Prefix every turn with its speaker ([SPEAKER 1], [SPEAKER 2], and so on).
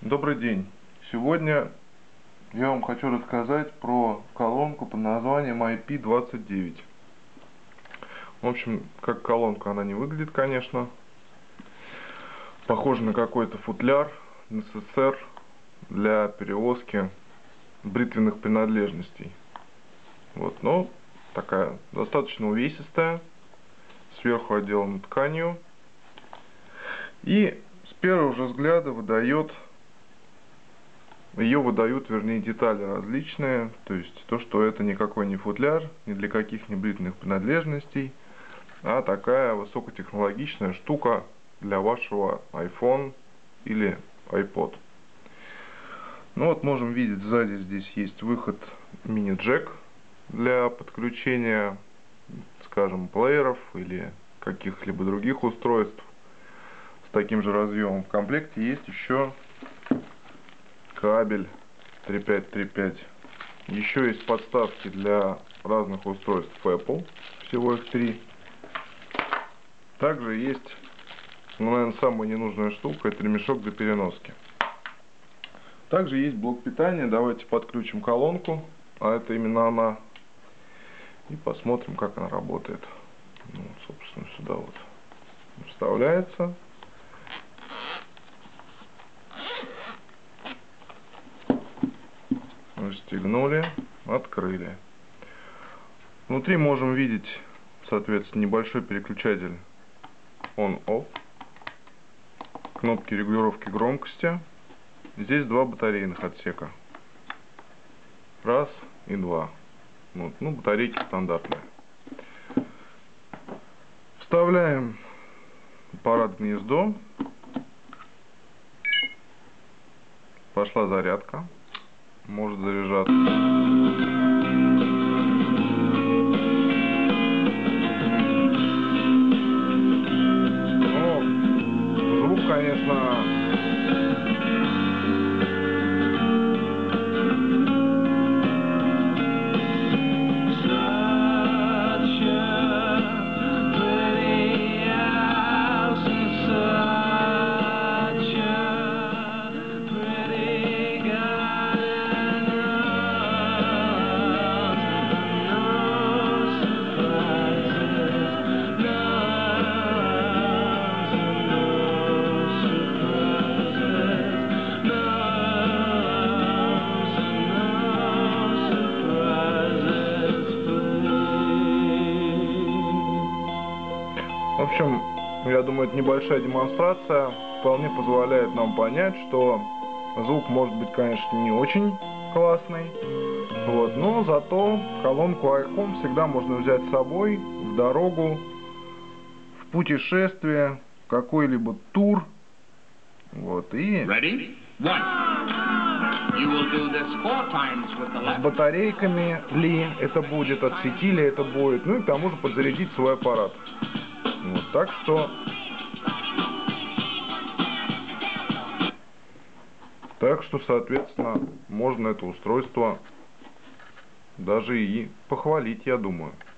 [SPEAKER 1] Добрый день! Сегодня я вам хочу рассказать про колонку под названием IP29. В общем, как колонка она не выглядит, конечно. Похожа на какой-то футляр НССР для перевозки бритвенных принадлежностей. Вот, но такая достаточно увесистая, сверху отделана тканью. И с первого же взгляда ее выдают, вернее, детали различные, то есть то, что это никакой не футляр, ни для каких не бритвенных принадлежностей, а такая высокотехнологичная штука для вашего iPhone или iPod. Ну вот можем видеть, сзади здесь есть выход мини-джек для подключения, скажем, плееров или каких-либо других устройств с таким же разъемом. В комплекте есть еще кабель 3.5/3.5. Еще есть подставки для разных устройств Apple, всего их 3. Также есть, наверное, самая ненужная штука, это ремешок для переноски. Также есть блок питания. Давайте подключим колонку, а это именно она, и посмотрим, как она работает. Ну, собственно, сюда вот вставляется. Расстегнули, открыли. Внутри можем видеть, соответственно, небольшой переключатель on-off, кнопки регулировки громкости. Здесь два батарейных отсека. Раз и два. Вот, ну, батарейки стандартные. Вставляем аппарат в гнездо. Пошла зарядка. Может заряжаться. Ну, звук, конечно, в общем, я думаю, это небольшая демонстрация вполне позволяет нам понять, что звук может быть, конечно, не очень классный, вот, но зато колонку iHome всегда можно взять с собой в дорогу, в путешествие, в какой-либо тур, вот, и с батарейками ли это будет, от сети ли это будет, ну и к тому же подзарядить свой аппарат. Вот, так что, соответственно, можно это устройство даже и похвалить, я думаю.